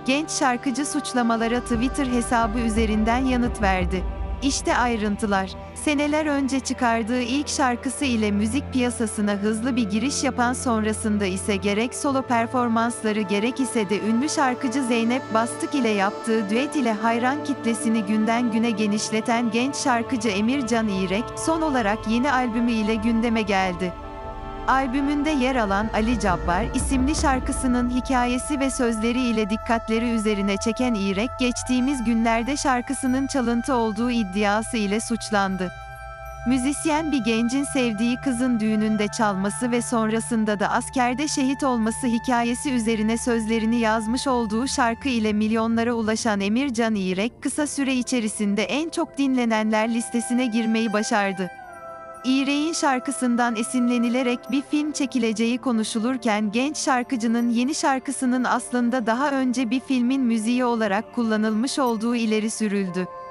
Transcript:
Genç şarkıcı suçlamalara Twitter hesabı üzerinden yanıt verdi. İşte ayrıntılar. Seneler önce çıkardığı ilk şarkısı ile müzik piyasasına hızlı bir giriş yapan, sonrasında ise gerek solo performansları gerek ise de ünlü şarkıcı Zeynep Bastık ile yaptığı düet ile hayran kitlesini günden güne genişleten genç şarkıcı Emircan İrek, son olarak yeni albümü ile gündeme geldi. Albümünde yer alan Ali Cabbar isimli şarkısının hikayesi ve sözleri ile dikkatleri üzerine çeken İrek, geçtiğimiz günlerde şarkısının çalıntı olduğu iddiası ile suçlandı. Müzisyen bir gencin sevdiği kızın düğününde çalması ve sonrasında da askerde şehit olması hikayesi üzerine sözlerini yazmış olduğu şarkı ile milyonlara ulaşan Emircan İrek, kısa süre içerisinde en çok dinlenenler listesine girmeyi başardı. İrek'in şarkısından esinlenilerek bir film çekileceği konuşulurken, genç şarkıcının yeni şarkısının aslında daha önce bir filmin müziği olarak kullanılmış olduğu ileri sürüldü.